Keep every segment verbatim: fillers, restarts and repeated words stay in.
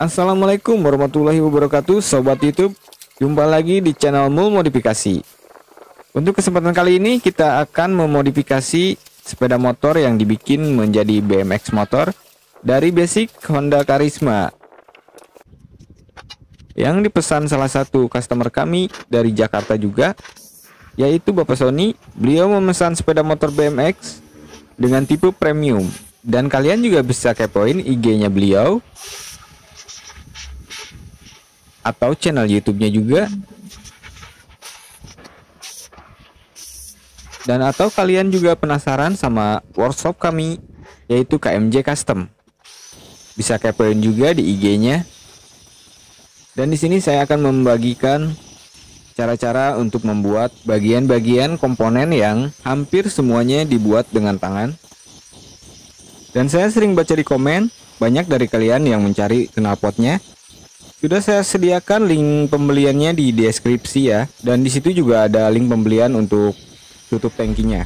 Assalamualaikum warahmatullahi wabarakatuh, Sobat YouTube. Jumpa lagi di channel Mul Modifikasi. Untuk kesempatan kali ini kita akan memodifikasi sepeda motor yang dibikin menjadi B M X motor dari basic Honda Karisma, yang dipesan salah satu customer kami dari Jakarta juga, yaitu Bapak Sony. Beliau memesan sepeda motor B M X dengan tipe premium, dan kalian juga bisa kepoin I G-nya beliau atau channel YouTube-nya juga, dan atau kalian juga penasaran sama workshop kami yaitu K M J Custom, bisa kepoin juga di I G-nya. Dan di sini saya akan membagikan cara-cara untuk membuat bagian-bagian komponen yang hampir semuanya dibuat dengan tangan. Dan saya sering baca di komen, banyak dari kalian yang mencari knalpotnya. Sudah saya sediakan link pembeliannya di deskripsi ya, dan di situ juga ada link pembelian untuk tutup tangkinya.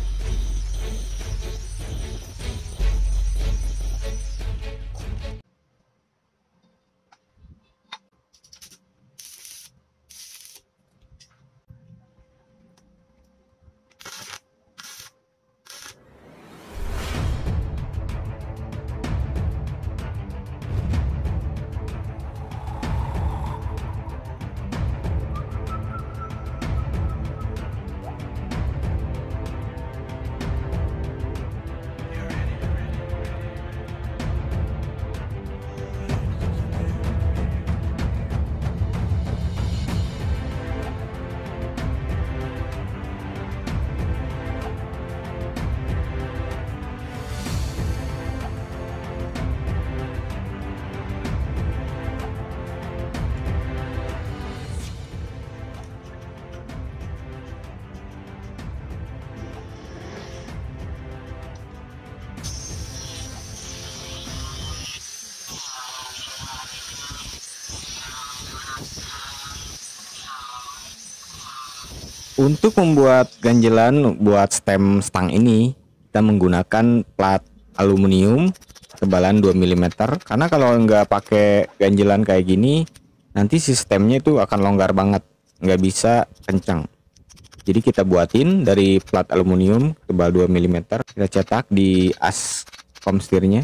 Untuk membuat ganjelan buat stem stang ini, kita menggunakan plat aluminium kebalan dua milimeter, karena kalau nggak pakai ganjelan kayak gini nanti sistemnya itu akan longgar banget, nggak bisa kencang. Jadi kita buatin dari plat aluminium tebal dua milimeter, kita cetak di as komstirnya.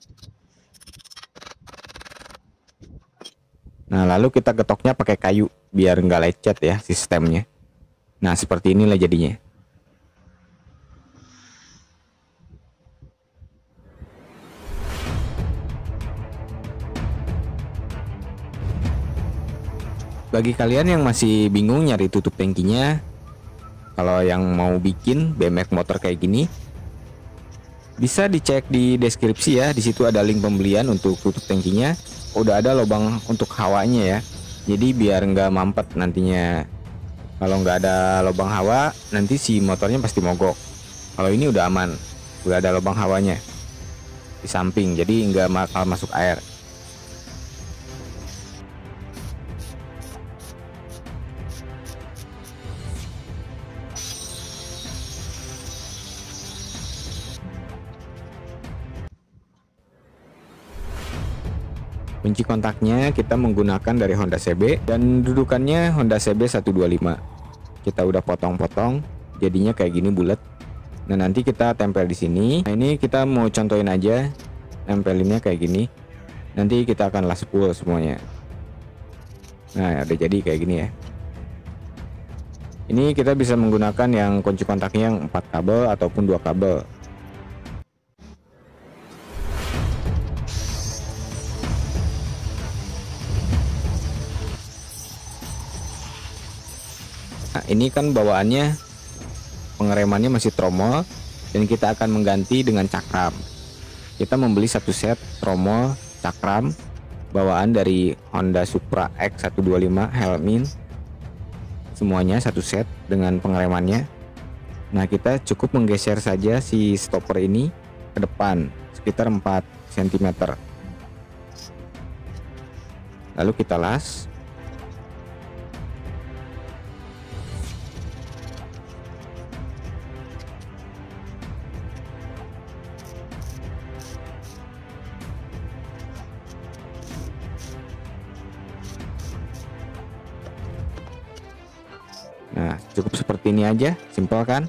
Nah, lalu kita getoknya pakai kayu biar nggak lecet ya sistemnya. Nah, seperti inilah jadinya. Bagi kalian yang masih bingung nyari tutup tangkinya, kalau yang mau bikin B M X motor kayak gini, bisa dicek di deskripsi ya. Di situ ada link pembelian untuk tutup tangkinya. Udah ada lubang untuk hawanya ya. Jadi biar nggak mampet nantinya. Kalau nggak ada lubang hawa, nanti si motornya pasti mogok. Kalau ini udah aman, udah ada lubang hawanya di samping, jadi nggak bakal masuk air. Kunci kontaknya kita menggunakan dari Honda C B, dan dudukannya Honda C B seratus dua puluh lima. Kita udah potong-potong, jadinya kayak gini bulat. Nah, nanti kita tempel di sini. Nah, ini kita mau contohin aja nempelinnya kayak gini. Nanti kita akan las full semuanya. Nah, udah jadi kayak gini ya. Ini kita bisa menggunakan yang kunci kontaknya yang empat kabel ataupun dua kabel. Nah, ini kan bawaannya pengeremannya masih tromol, dan kita akan mengganti dengan cakram. Kita membeli satu set tromol cakram bawaan dari Honda Supra X seratus dua puluh lima Helmin, semuanya satu set dengan pengeremannya. Nah, kita cukup menggeser saja si stopper ini ke depan sekitar empat sentimeter, lalu kita las. Nah, cukup seperti ini aja, simpel kan?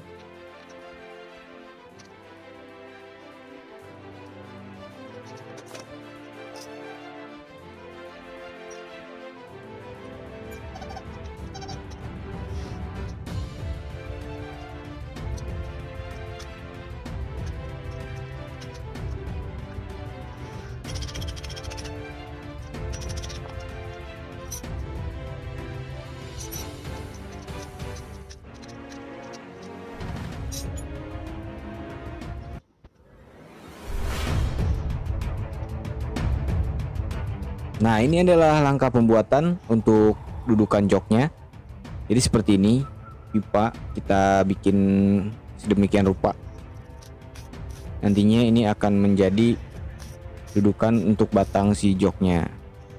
Nah, ini adalah langkah pembuatan untuk dudukan joknya. Jadi seperti ini, pipa kita bikin sedemikian rupa. Nantinya ini akan menjadi dudukan untuk batang si joknya.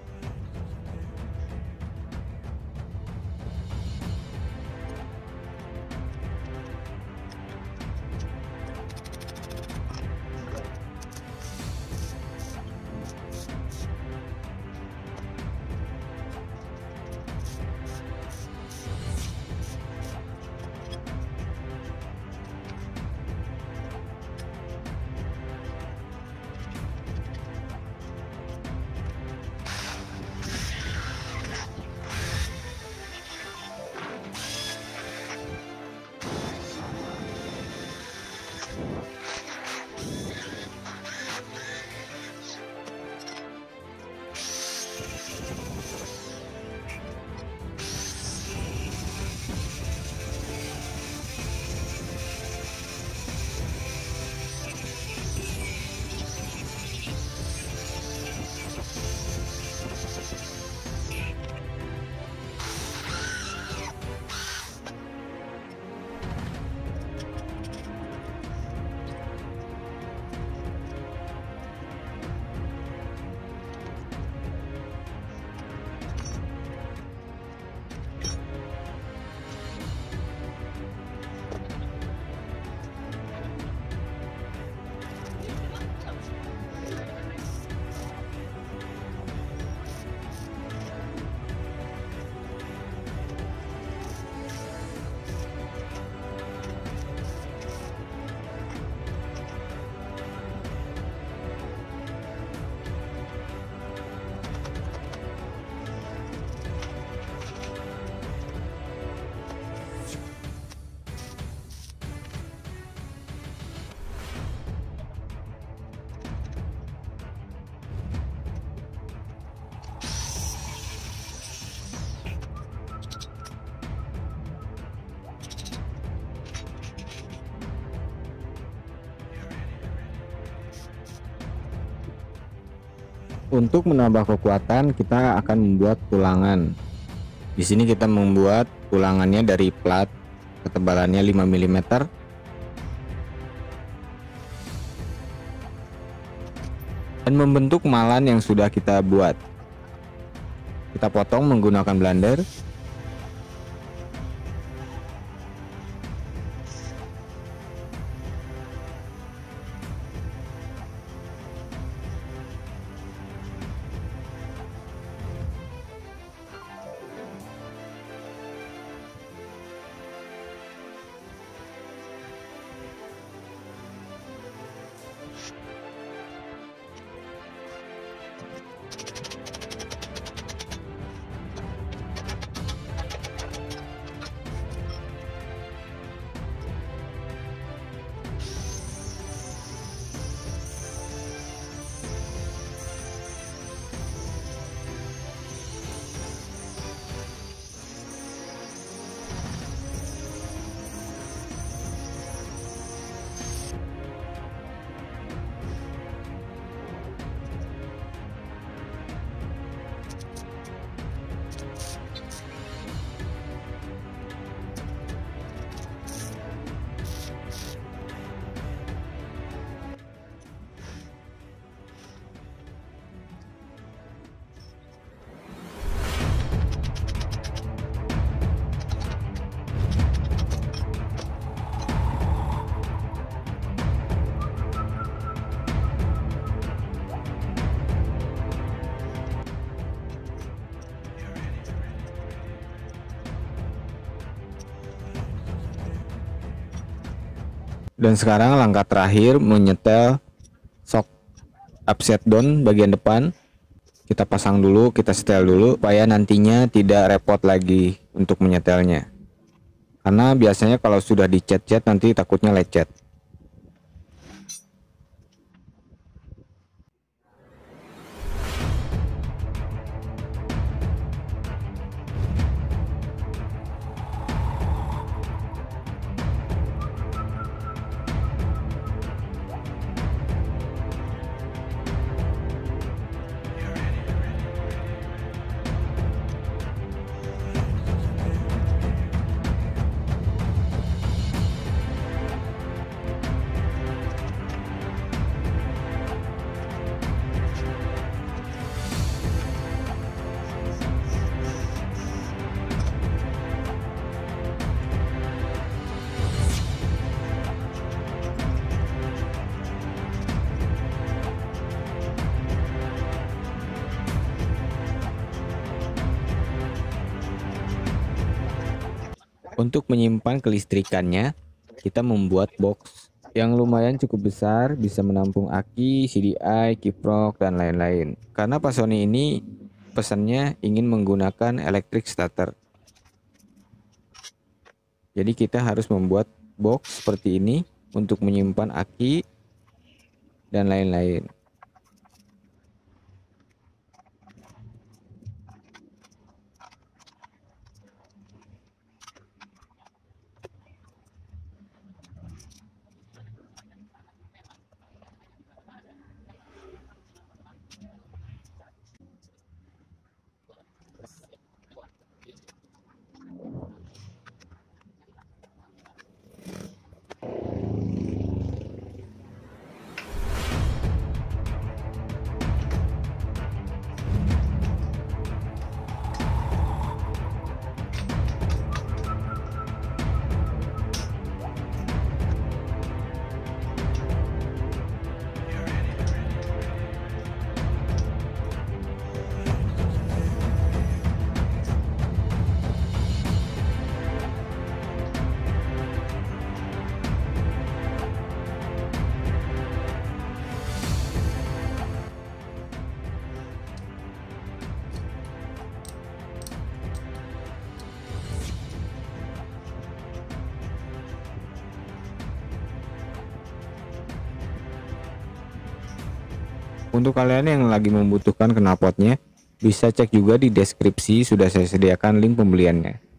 Untuk menambah kekuatan, kita akan membuat tulangan. Di sini kita membuat tulangannya dari plat, ketebalannya lima milimeter. Dan membentuk malan yang sudah kita buat. Kita potong menggunakan blender. Dan sekarang langkah terakhir menyetel shock upside down bagian depan. Kita pasang dulu, kita setel dulu supaya nantinya tidak repot lagi untuk menyetelnya. Karena biasanya kalau sudah dicet-cet nanti takutnya lecet. Untuk menyimpan kelistrikannya, kita membuat box yang lumayan cukup besar, bisa menampung aki, C D I, kiprok, dan lain-lain. Karena Pak Sony ini pesannya ingin menggunakan electric starter. Jadi kita harus membuat box seperti ini untuk menyimpan aki dan lain-lain. Untuk kalian yang lagi membutuhkan knalpotnya, bisa cek juga di deskripsi, sudah saya sediakan link pembeliannya.